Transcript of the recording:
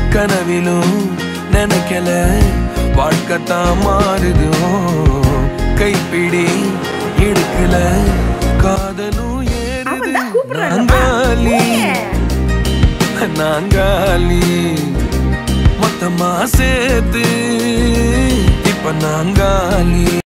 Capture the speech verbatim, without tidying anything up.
கனவிலும் நினைக்கல வாழ்க்கத்தான் மாறுது கைப்பிடி எடுக்கல காதலும் ஏறுது நாங்காலி நாங்காலி மொத்தமா சேர்த்து இப்ப நாங்காலி